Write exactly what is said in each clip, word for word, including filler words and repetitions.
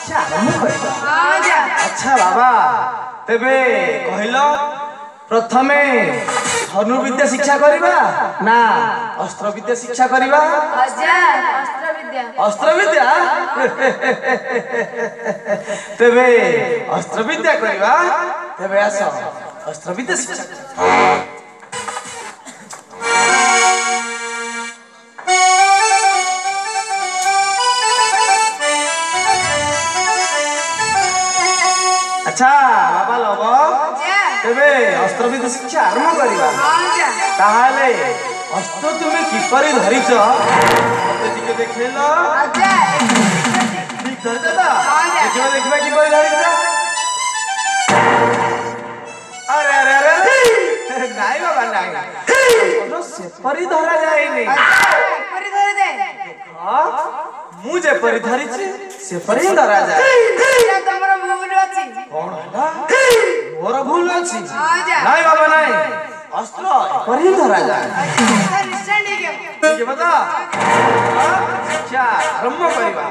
अच्छा बाबा तेबे कहल प्रथमे धनु विद्या शिक्षा करिबा ना अस्त्र विद्या शिक्षा करिबा? अजा अस्त्र विद्या। अस्त्र विद्या तेबे अस्त्र विद्या करिबा तेबे आस अस्त्र विद्या शिक्षा। अच्छा बाबा लब तेबे अस्त्र विद्या शिक्षा आरंभ करिबा। ताहाले अस्त्र तुमे किपरि धरिच मते टिके देखैलो? अजा ठीक धरता ता देखिबा देखिबा किपरि धरिच? अरे अरे अरे नाइ बाबा नाइ अस्त्र से परि धरा जाय नै। परि धरा जाय हां मु जे परि धरिछि से परि धरा जाय। तमरो भूल अछि कोन हला मोर भूल अछि? नाइ बाबा नाइ अस्त्र परि धरा जाय। निश्चय नहीं के बता शिक्षा आरंभ करिबा।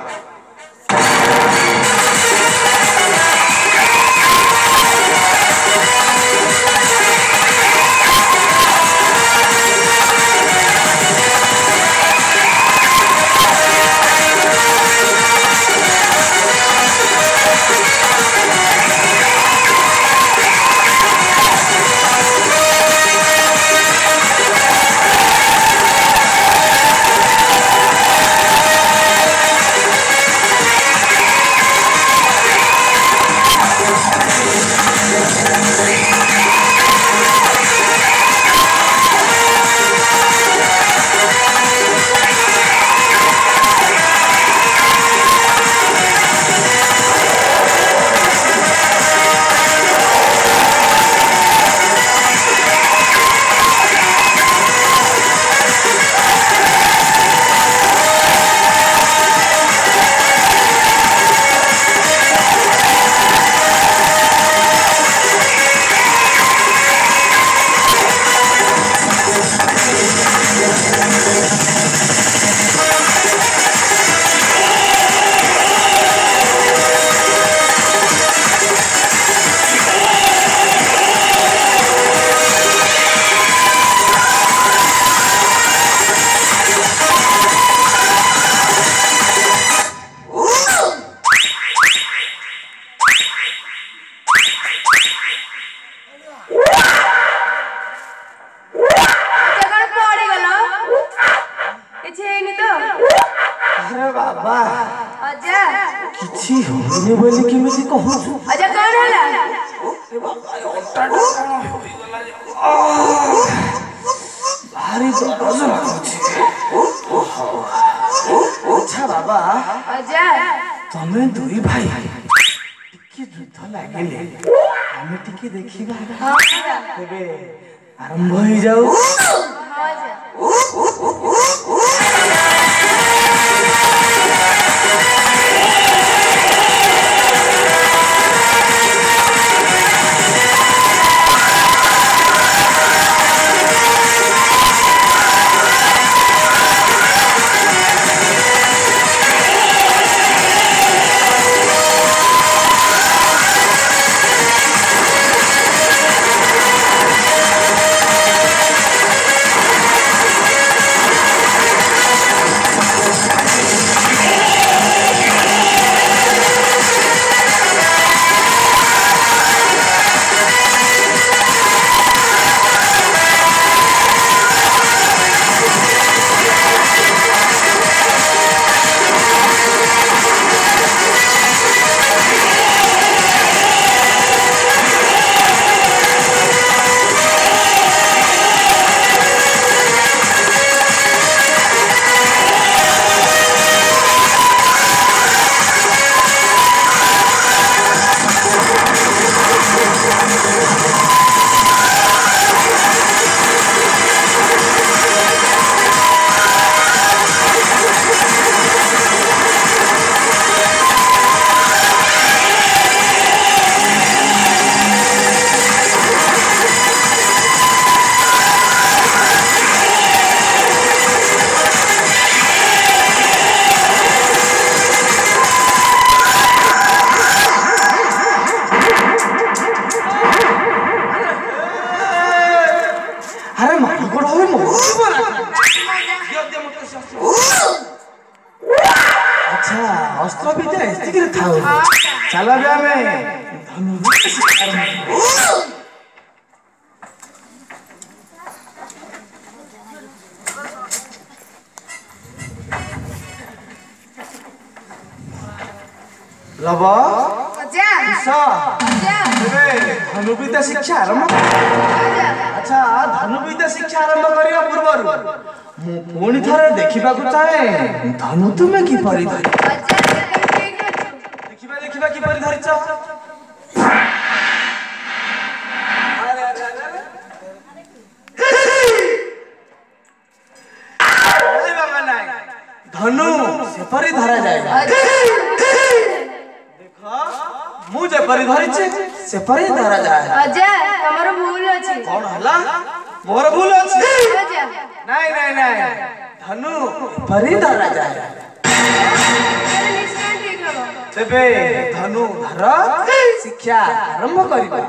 किछि होने बोली किमिति कहू? अजा कोन हला? ए बाबा ओटा कोन होई गला जे भारी दर्द लाଗୁଛି। अच्छा बाबा अजा तमे दुई भाई टिके युद्ध लागिले हमें टिके देखिबा। हां तेबे आरंभ होई जाऊ। हां जा अच्छा अस्त्र विद्या एतिकिरे थाउ चला बे हमें धनुर्विद्या शिक्षा लबा अजा सा अजा तेरे धनुर्विद्या शिक्षा आरंभ अच्छा धनुर्विद्या शिक्षा आरंभ करिया पूर्वरु मु पुणी थरे देखिबा को चाहे धनु तुमे की परि धरि अजा ठीक अछि देखिबा देखिबा की परि धरि छ अरे अरे अरे बाबा नाही धनु से परि धरा जाए मु जे परि धरि छे से परि धरा जाए अजा तमरो भूल अछि कौन हला मोर भूल अछि अजा नहीं नहीं नहीं धनु परि धरा जाए निश्चय ठीक हबो तेबे धनु धर शिक्षा आरंभ करिबा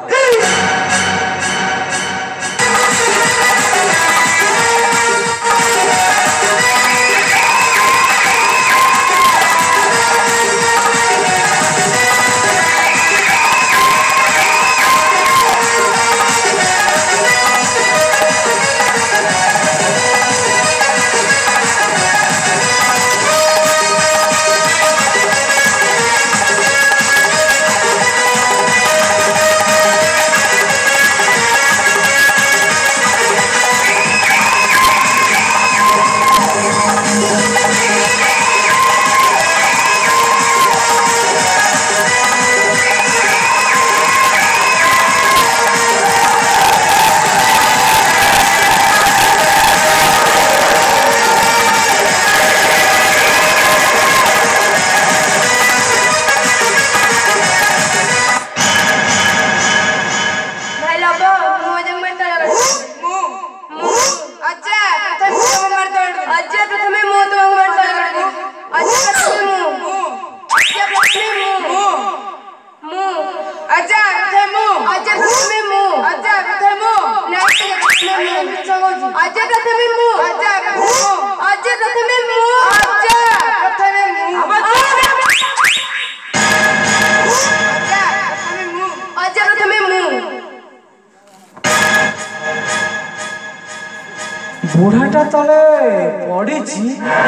बुढ़ाटा तले पड़ी छी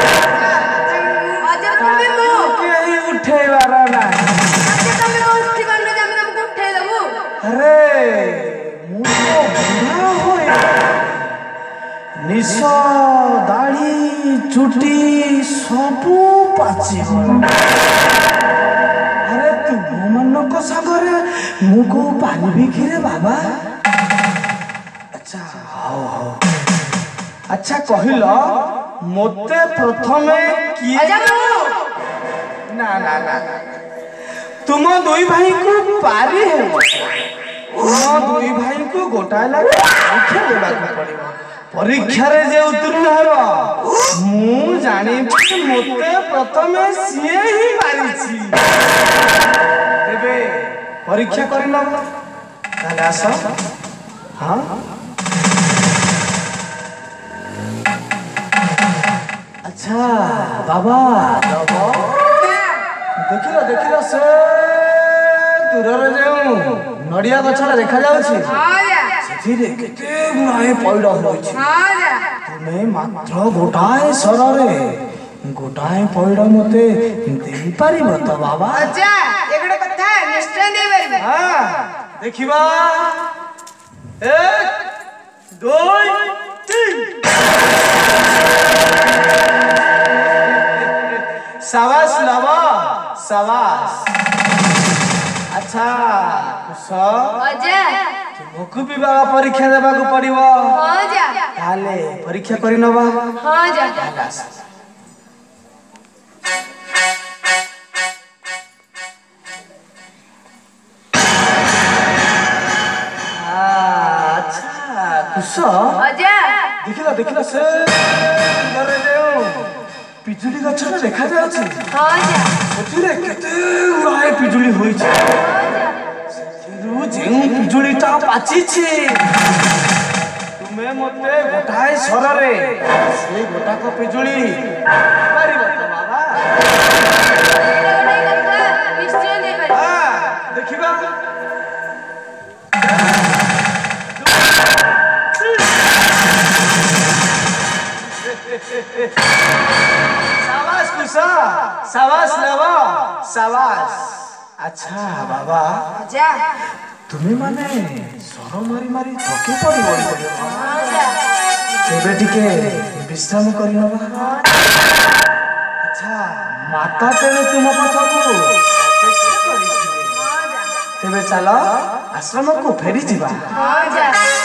अजा तमे मो केही उठेबारा ना अजा तमे उठी बंद जे हम तुमको उठे देबो अरे मु तो बुढ़ा होए निश दाढ़ी चुटी सबू पाची अरे तू मन को सागरे मु को पालबी खिरे बाबा अच्छा हो हो अच्छा कहिल मोते प्रथमे की अजा मो ना ना ना तुम दुई भाई को पारी है तुम दुई भाई को गोटाए लागे परीक्षा देबा को पड़िबो परीक्षा रे जे उत्तीर्ण हेबो मु जानि मोते प्रथमे सिए ही मारी छी एबे परीक्षा करिलो ताले आसो हां अच्छा बाबा बाबा देखिलो देखिलो से दूर रे जेउ नडिया गछला देखा जाउछि हां जा सेथिरे केते गुणाए पइडा होइछि हां जा तुमे मात्र गोटाए सररे गोटाए पइडा मते देई पारिबो त बाबा अजा एगडे कथा निश्चय दे परबे हां देखिबा एक दो तीन शाबाश लावा शाबाश अच्छा कुछ अजा तुमको भी बाबा परीक्षा देबा को पड़िबो हां जा ताले परीक्षा करि नबा हां जा अच्छा कुछ अजा देखिला देखिला से करे देऊ पिजुली गछरे देखा जाउछि हां जा सेथिरे केते उड़ाए पिजुली होई छै सेथिरु जेउ पिजुली ता पाछि छै तुमे मते गोटाए सररे से गोटा को पिजुली पारिबो त बाबा साबास लेबो साबास। अच्छा बाबा जा तुम्हें माने सर मारी मारी थकी पड़ी बोली हां जा तेरे टिके विश्राम करी नबा। अच्छा माता तेरे तुम कथा को अपेक्षा करी हां जा तेरे चलो आश्रम को फेरी जीवा। हां जा